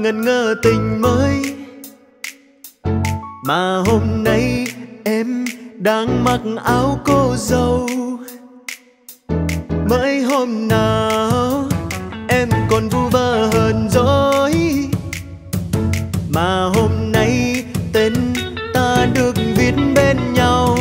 ngần ngơ tình mới, mà hôm nay em đang mặc áo cô dâu. Mới hôm nào em còn vu vơ hờn dỗi, mà hôm nay tên ta được viết bên nhau.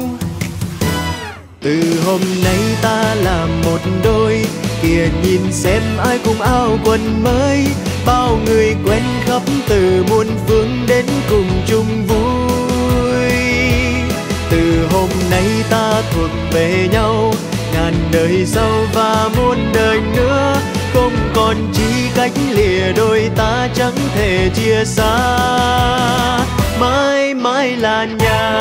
Từ hôm nay ta là một đôi, kìa nhìn xem ai cùng áo quần mới. Bao người quen khắp từ muôn phương đến cùng chung vui. Từ hôm nay ta thuộc về nhau, ngàn đời sau và muôn đời nữa. Không còn chỉ cách lìa đôi ta chẳng thể chia xa, mãi mãi là nhà.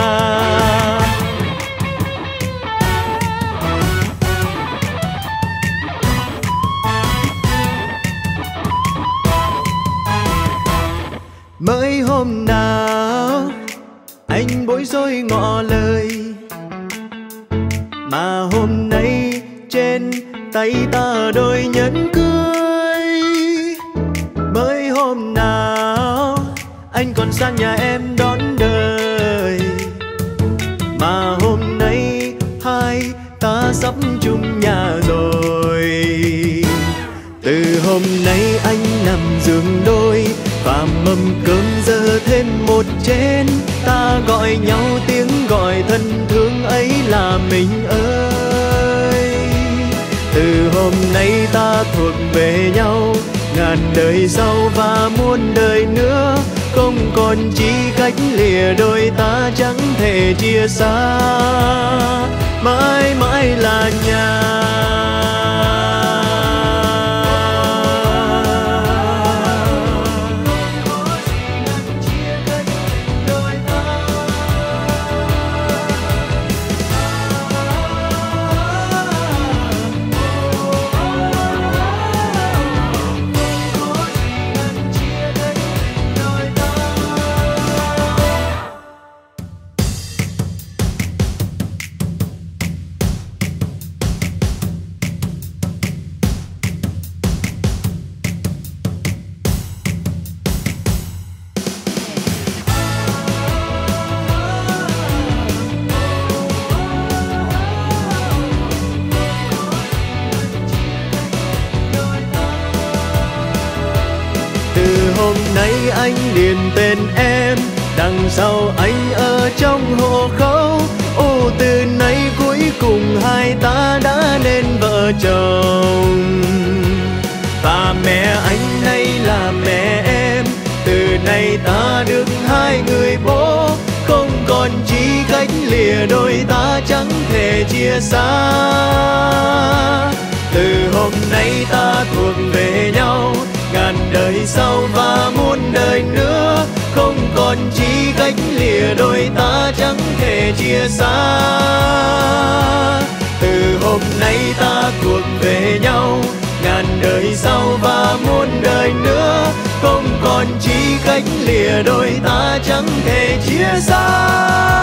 Mới hôm nào anh bối rối ngỏ lời, mà hôm nay trên tay ta đôi nhẫn cưới. Mới hôm nào anh còn sang nhà em đón đời, mà hôm nay hai ta sắp chung nhà rồi. Từ hôm nay anh nằm giường đôi, và mâm cơm giờ thêm một chén. Ta gọi nhau tiếng gọi thân thương ấy là mình ơi. Từ hôm nay ta thuộc về nhau, ngàn đời sau và muôn đời nữa. Không còn chỉ cách lìa đôi ta chẳng thể chia xa, mãi mãi là nhà. Hôm nay anh điền tên em, đằng sau anh ở trong hộ khẩu. Ô, từ nay cuối cùng hai ta đã nên vợ chồng. Và mẹ anh nay là mẹ em, từ nay ta được hai người bố. Không còn chỉ cách lìa đôi ta chẳng thể chia xa. Từ hôm nay ta thuộc về nhau, ngàn đời sau và muôn đời nữa. Không còn chỉ cách lìa đôi ta chẳng thể chia xa. Từ hôm nay ta thuộc về nhau, ngàn đời sau và muôn đời nữa. Không còn chỉ cách lìa đôi ta chẳng thể chia xa.